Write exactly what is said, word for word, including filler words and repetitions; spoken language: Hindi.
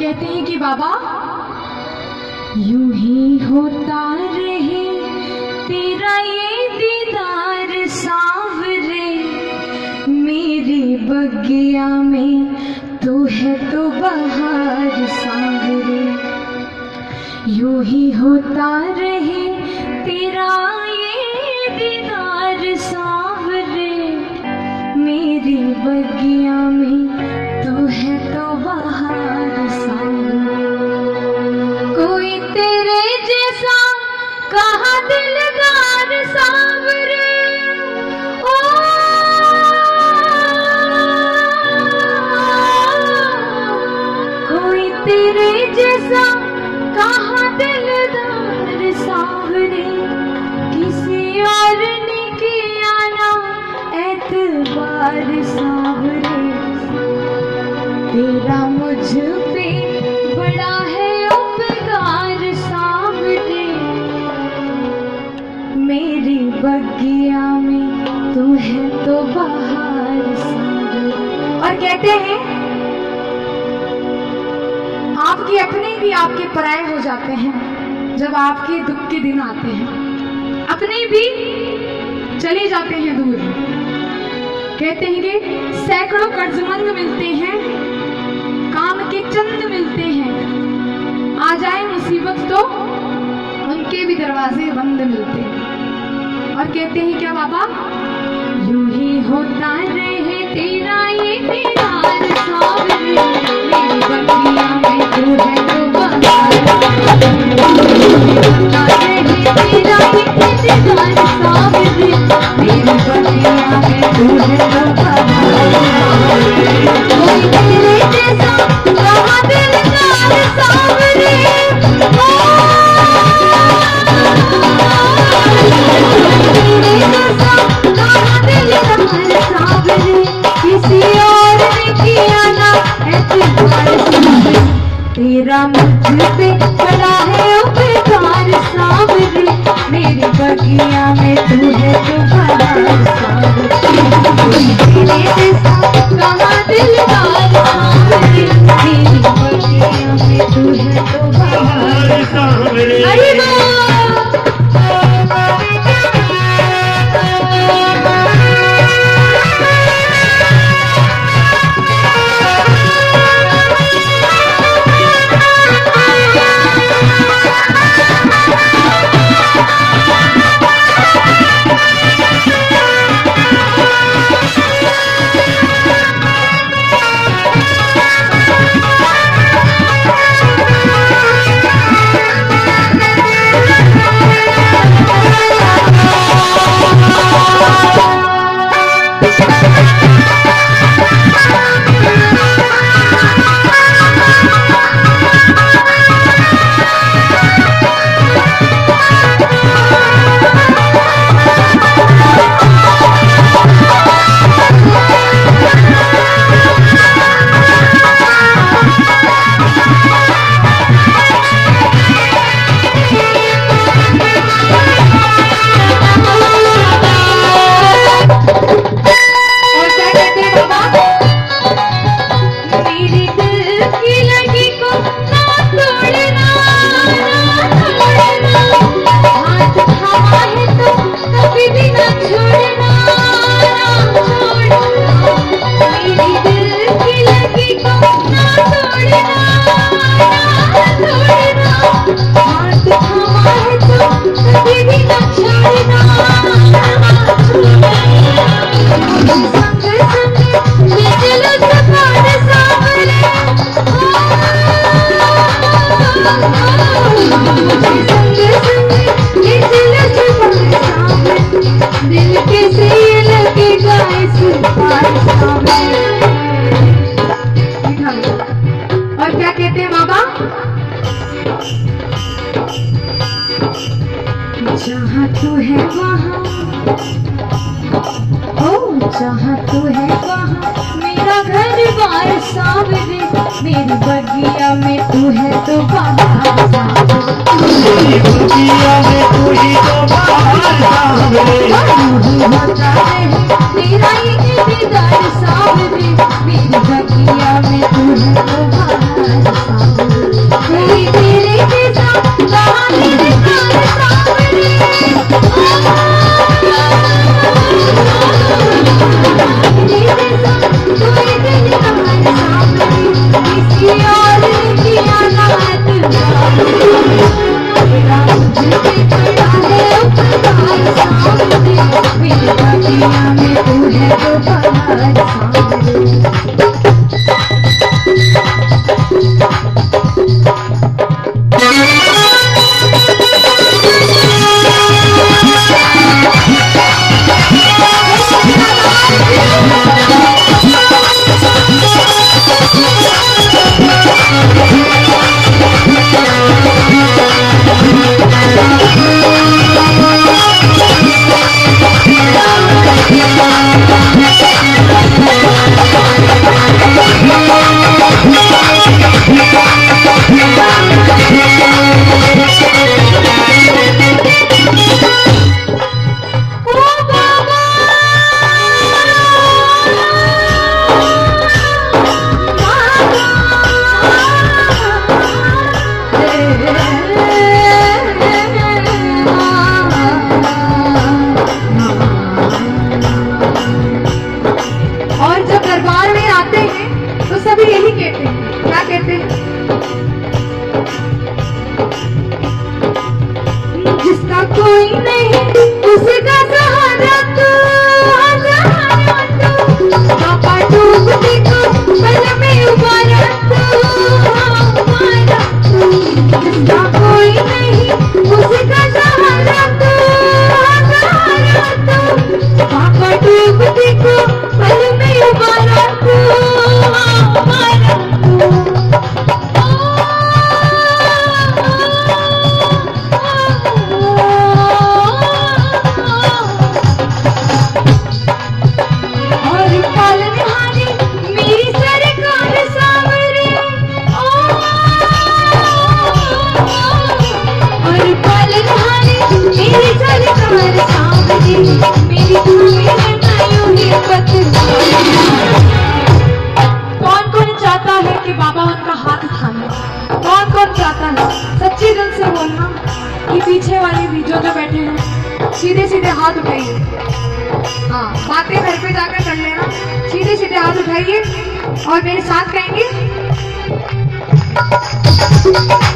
कहते हैं कि बाबा यूं ही होता रहे तेरा ये दीदार सांवरे, मेरी बगिया में तू है तो बहार सांवरे। यूं ही होता रहे तेरा ये दीदार सांवरे, मेरी बगिया में तू है तो बहार सांवरे। कोई तेरे जैसा कहाँ दिलदार सांवरे, ओ कोई तेरे जैसा कहाँ दिलदार सांवरे, किसी और ने किया ना एतबार सांवरे। तेरा मुझ पे बड़ा है उपकार सांवरे, मेरी बगिया में तू है तो बहार सांवरे। और कहते हैं आपके अपने भी आपके पराये हो जाते हैं जब आपके दुख के दिन आते हैं, अपने भी चले जाते हैं दूर। कहते हैं कि सैकड़ों कर्जमंद मिलते हैं, काम के चंद मिलते हैं, आ जाए मुसीबत तो उनके भी दरवाजे बंद मिलते हैं। और कहते हैं क्या बाबा, यूं ही होता रहे तेरा ये दीदार सांवरे, मेरी बगिया में तू है तो बहार। होता रहे तेरा ये दीदार सांवरे, मेरी बगिया में तू है तो बहार। कोई तेरे जैसा कहाँ दिलदार सांवरे, किसी और ने किया ना एतबार सांवरे। तेरा मुझ पे बड़ा है उपकार सांवरे, मेरी बगिया में तू है तो बहार सांवरे। तेरे जैसा कहाँ दिलदार सांवरे, मेरी बगिया में तू है तो बहार सांवरे। और क्या कहते हैं बाबा, जहाँ तू है वहाँ, ओ जहाँ तू है वहाँ मेरा घर बार सांवरे, मेरी बगिया में तू है तो बहार सांवरे। मेरी बगिया में तू ही तो बहार सांवरे। होता रहे तेरा ये दीदार सांवरे, मेरी बगिया में तू है तो बहार सांवरे। पीछे वाले भी जो जो बैठे हैं सीधे सीधे हाथ उठाइए। हाँ, बातें घर पे जाकर कर लेना। सीधे सीधे हाथ उठाइए और मेरे साथ कहेंगे